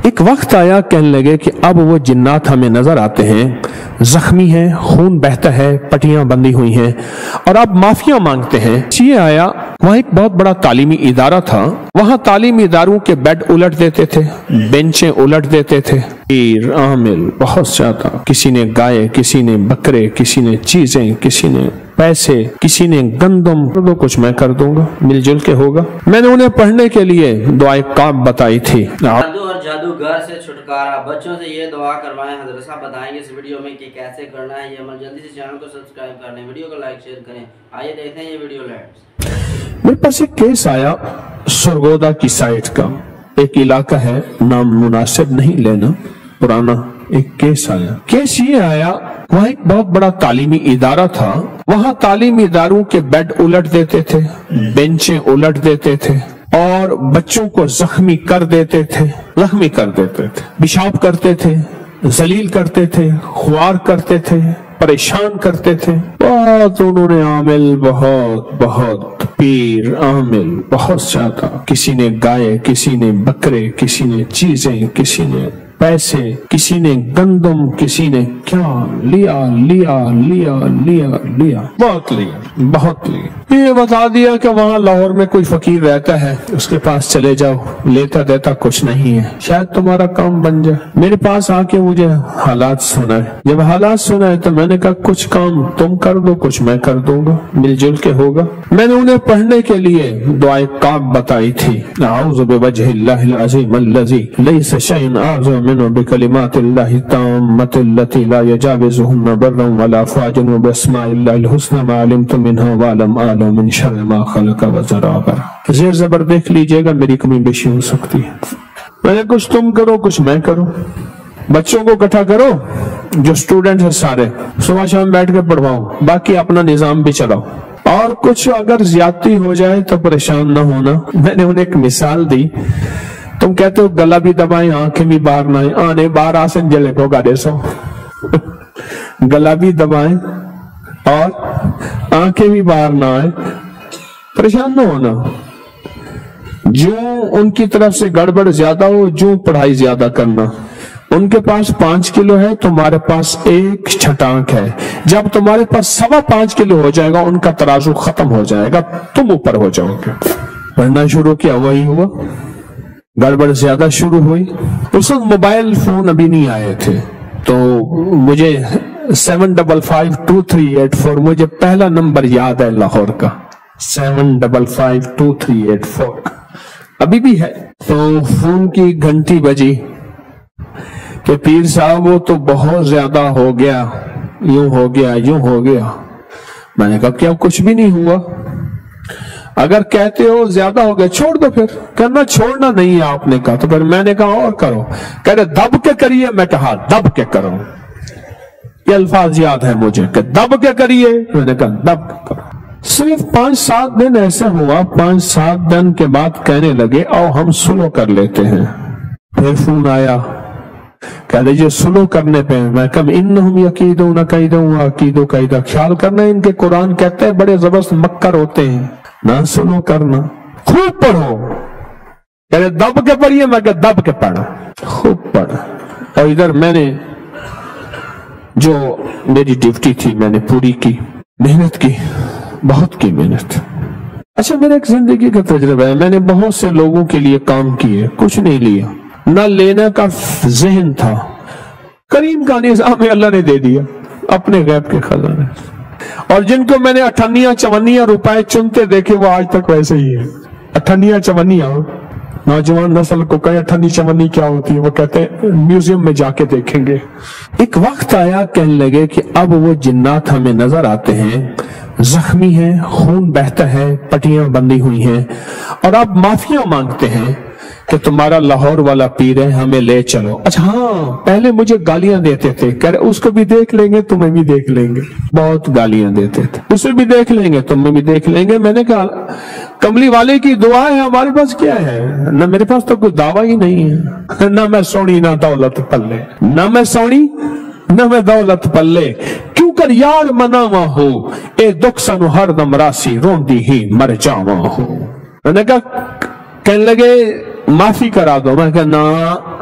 एक वक्त आया कहने लगे कि अब वो जिन्नात हमें नजर आते हैं, जख्मी हैं, खून बहता है, पट्टियां बंधी हुई हैं और अब माफिया मांगते हैं। ये आया, वहाँ एक बहुत बड़ा तालीमी इदारा था, वहाँ तालीमी इदारों के बेड उलट देते थे, बेंचें उलट देते थे, आमिल बहुत ज्यादा, किसी ने गाय, किसी ने बकरे, किसी ने चीजें, किसी ने पैसे, किसी ने गंदम, तो कुछ मैं कर दूंगा, मिलजुल के होगा। मैंने उन्हें पढ़ने के लिए दुआए काब बताई थी। जादू और जादूगर से छुटकारा, बच्चों से ये दुआ करवाएं। हज़रत साहब बताएंगे इस वीडियो में कि कैसे करना है ये अमल। जल्दी से चैनल को सब्सक्राइब कर लें, वीडियो को लाइक शेयर करें। आइए देखते हैं ये वीडियो लेट्स। मेरे पास एक केस आया सरगोदा की साइड का, एक इलाका है, नाम मुनासिब नहीं लेना, पुराना एक केस आया। केस ये आया, वहाँ एक बहुत बड़ा तालीमी इदारा था, वहाँ तालीमी इदारों के बेड उलट देते थे, बेंचें उलट देते थे और बच्चों को जख्मी कर देते थे, पेशाब करते थे, जलील करते थे, ख्वार करते थे, परेशान करते थे। बहुत उन्होंने आमिल, बहुत पीर आमिल बहुत ज्यादा, किसी ने गाय, किसी ने बकरे, किसी ने चीजें, किसी ने पैसे, किसी ने गंदम, किसी ने क्या लिया, बहुत लिया। ये बता दिया कि वहाँ लाहौर में कोई फकीर रहता है, उसके पास चले जाओ, लेता देता कुछ नहीं है, शायद तुम्हारा काम बन जाए। मेरे पास आके मुझे हालात सुनाए, जब हालात सुनाए तो मैंने कहा कुछ काम तुम कर दो, कुछ मैं कर दूंगा, मिलजुल के होगा। मैंने उन्हें पढ़ने के लिए दुआए काब बताई थी। आऊज़ु बिवजहिल्लाहिल अज़ीम अल्लज़ी लैसा शैअन अअज़म मिन्हु बिकलिमातिल्लाहि ताम्मतिल्लती ला यजाविज़ुहुन्ना बर्रन वला फाजिरन व बिस्माइल्लाहिल हुस्ना मा अलिमतु मिन्हा व लम आलम मिन शर्रि मा खलक़ व ज़राबर। ज़ेर ज़बर देख लीजिएगा, मेरी कमी बेशी हो सकती है। मैंने कुछ तुम करो, कुछ मैं करूं। बच्चों को इकट्ठा करो, जो स्टूडेंट है सारे, सुबह शाम बैठ के पढ़वाओ, बाकी अपना निजाम भी चलाओ, और कुछ अगर ज्यादती हो जाए तो परेशान ना होना। मैंने उन्हें एक मिसाल दी, तुम कहते हो गला भी दबाएं, आंखें भी बाहर ना आने, बाहर आसन जले को गाड़े सो गला भी दबाएं और आंखें भी बाहर ना आए, परेशान ना होना। जो उनकी तरफ से गड़बड़ ज्यादा हो, जो पढ़ाई ज्यादा करना। उनके पास 5 किलो है, तुम्हारे पास 1 छटांक है। जब तुम्हारे पास 5.25 किलो हो जाएगा, उनका तराजू खत्म हो जाएगा, तुम ऊपर हो जाओगे। पढ़ना शुरू किया, वही हुआ, गड़बड़ ज्यादा शुरू हुई। उस वक्त मोबाइल फोन अभी नहीं आए थे, तो मुझे 7552384 मुझे पहला नंबर याद है लाहौर का, 7552384 अभी भी है। तो फोन की घंटी बजी कि पीर साहब वो तो बहुत ज्यादा हो गया, यूं हो गया। मैंने कहा क्या कुछ भी नहीं हुआ, अगर कहते हो ज्यादा हो गया छोड़ दो, फिर करना छोड़ना नहीं है आपने कहा। तो फिर मैंने कहा और करो, कह रहे दब के करिए। मैं कहा दब के करो, ये अल्फाज याद है मुझे कि दब के करिए। मैंने कहा दब के करो। सिर्फ 5-7 दिन ऐसा हुआ, 5-7 दिन के बाद कहने लगे आओ हम सुलह कर लेते हैं। फिर फोन आया, कह लीजिए सुलह करने पे। मैं कब इन्नहुम यकीदून कैदन व अकीदु कैदा, ख्याल करना इनके कुरान कहते हैं बड़े जबरदस्त मक्कर होते हैं, ना सुलह करना, खूब पढ़ो। कह रहे दब के पढ़िए। मैं कह दब के पढ़ो, खूब पढ़ो। और इधर मैंने जो मेरी ड्यूटी थी मैंने पूरी की, मेहनत की, बहुत की मेहनत। अच्छा, मेरा एक जिंदगी का तजुर्बा है, मैंने बहुत से लोगों के लिए काम किए, कुछ नहीं लिया, ना लेने का जहन था। करीम का निजाम अल्लाह ने दे दिया अपने गैब के खजाने। और जिनको मैंने 58-54 रुपए चुनते देखे, वो आज तक वैसे ही है। 58-54 नौजवान नस्ल को कहे 58-54 क्या होती है, वो कहते हैं म्यूजियम में जाके देखेंगे। एक वक्त आया कहने लगे कि अब वो जिन्नात हमें नजर आते हैं, जख्मी हैं, खून बहता है, पट्टियां बंधी हुई हैं और अब माफिया मांगते हैं कि तुम्हारा लाहौर वाला पीर है, हमें ले चलो। अच्छा हाँ, पहले मुझे गालियां देते थे, कह रहे उसको भी देख लेंगे, तुम्हें भी देख लेंगे। बहुत गालियां देते थे, उसे भी देख लेंगे, तुम्हें भी देख लेंगे। मैंने कहा कमली वाले की दुआ है, हमारे पास क्या है? ना मेरे पास तो कोई दावा ही नहीं है, ना मैं सोनी ना दौलत पल्ले, ना मैं सोनी ना मैं दौलत पल्ले, क्यों कर यार मनावा हो ए दुख सनु हर दम राशि रोंदी ही मर जावा हो। मैंने कहा कहने लगे माफी करा दो। मैं कहा ना,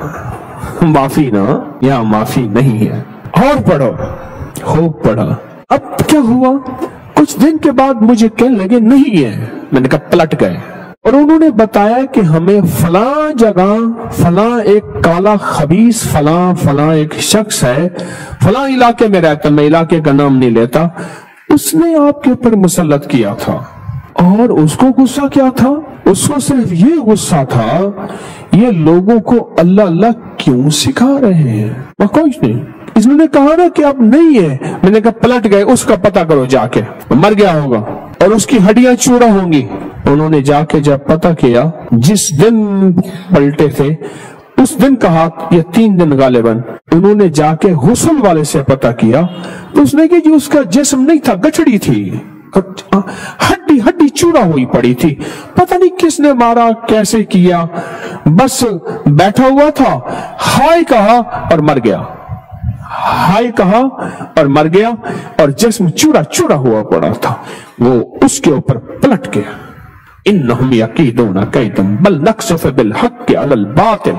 माफी ना, यहाँ माफी नहीं है। और पढ़ो, खूब पढ़ा। अब क्या हुआ, कुछ दिन के बाद मुझे कहने लगे नहीं है। मैंने कहा पलट गए और उन्होंने बताया कि हमें फला जगह, फला एक काला खबीस, फला एक शख्स है, फला इलाके में रहता, मैं इलाके का नाम नहीं लेता, उसने आपके ऊपर मुसल्लत किया था। और उसको गुस्सा क्या था, उसको सिर्फ ये गुस्सा था, ये लोगों को अल्लाह अल्लाह क्यों सिखा रहे हैं, और कुछ नहीं। इसने कहा ना कि अब नहीं है, मैंने कहा पलट गए, उसका पता करो जाके, मर गया होगा और उसकी हड्डियां चूरा होंगी। उन्होंने जाके जब पता किया, जिस दिन पलटे थे उस दिन कहा, ये 3 दिन गालिबन, उन्होंने जाके गुस्ल वाले से पता किया तो उसने कि जी उसका जिस्म नहीं था, गठड़ी थी, हड्डी चूरा हुई पड़ी थी, पता नहीं किसने मारा, कैसे किया, बस बैठा हुआ था, हाय कहा और मर गया, हाय कहा और मर गया, और जिस्म चूरा चूरा हुआ पड़ा था, वो उसके ऊपर पलट गया। इन्नहुम यकीदून कैदन बल नक्सुफ बिल हक्क अलल बातिल।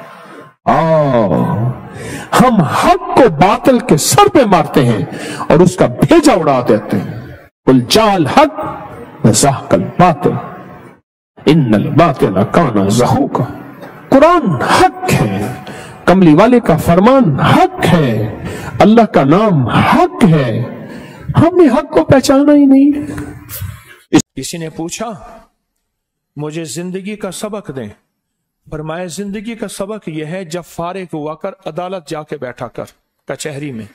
हम हक को बातिल के सर पे मारते हैं और उसका भेजा उड़ा देते हैं। कुल जाल हक ज़हकल बातिल इन्नल बातिल काना ज़हूका। कुरान हक है, कमली वाले का फरमान हक है, अल्लाह का नाम हक है, हमने हक को पहचाना ही नहीं। किसी ने पूछा मुझे जिंदगी का सबक दें, फरमाया जिंदगी का सबक यह है जब फारिग हुआ कर अदालत जाके बैठा कर कचहरी में,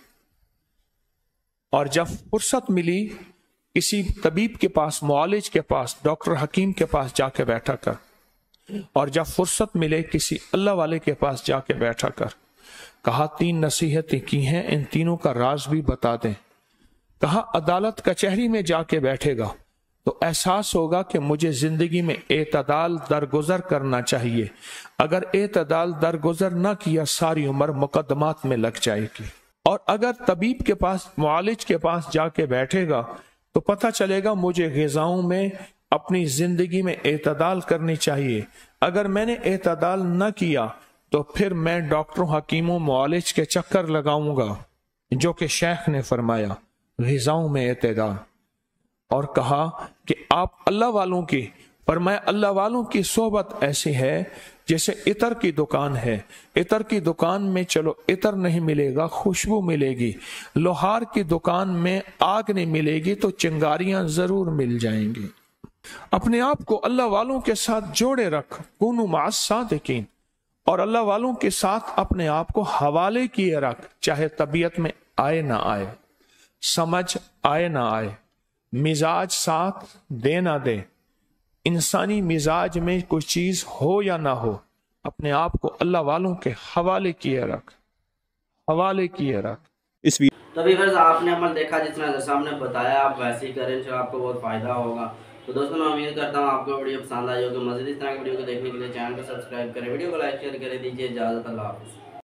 और जब फुर्सत मिली किसी तबीब के पास, मुआलिज के पास, डॉक्टर हकीम के पास जाके बैठा कर, और जब फुर्सत मिले किसी अल्लाह वाले के पास जाके बैठा कर। कहा 3 नसीहतें की हैं, इन तीनों का राज भी बता दें। कहा अदालत कचहरी में जाके बैठेगा तो एहसास होगा कि मुझे जिंदगी में एतदाल दरगुजर करना चाहिए, अगर एतदाल दरगुजर ना किया सारी उम्र मुकदमात में लग जाएगी। और अगर तबीब के पास, मुआलिज के पास जाके बैठेगा तो पता चलेगा मुझे ग़िज़ाओं में अपनी जिंदगी में एतदाल करनी चाहिए, अगर मैंने एतदाल न किया तो फिर मैं डॉक्टरों, हकीमों, मुआलिज के चक्कर लगाऊंगा, जो कि शेख ने फरमाया ग़िज़ाओं में एतदाल। और कहा कि आप अल्लाह वालों की, फरमाया अल्लाह वालों की सोहबत ऐसी है जैसे इतर की दुकान है, इतर की दुकान में चलो इतर नहीं मिलेगा, खुशबू मिलेगी, लोहार की दुकान में आग नहीं मिलेगी तो चिंगारियां जरूर मिल जाएंगी। अपने आप को अल्लाह वालों के साथ जोड़े रख, कुनु मास सादिकीन, और अल्लाह वालों के साथ अपने आप को हवाले किए रख, चाहे तबीयत में आए ना आए, समझ आए ना आए, मिजाज साथ दे ना दे, इंसानी मिजाज में कोई चीज हो या ना हो, अपने आप को अल्लाह वालों के हवाले किए रख, हवाले किए रख। इस तो व्यूअर्स आपने अमल देखा, जितना सामने बताया आप वैसे ही करें, इंशाल्लाह आपको बहुत फायदा होगा। तो दोस्तों मैं उम्मीद करता हूँ आपको वीडियो पसंद आई होगी। मज़ीद इस तरह की वीडियो को देखने के लिए चैनल को सब्सक्राइब करें, वीडियो को लाइक शेयर करें। दीजिए इजाज़त, अल्लाह हाफ़िज़।